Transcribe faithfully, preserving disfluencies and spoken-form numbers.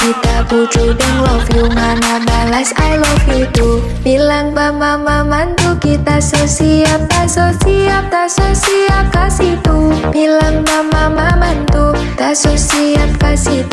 kita puju deng love you, ngana balas I love you too. Bilang ba mama mantu kita so siap, tak so siap, tak so siap kasih tuh. Bilang ba mama mantu tak so siap kasih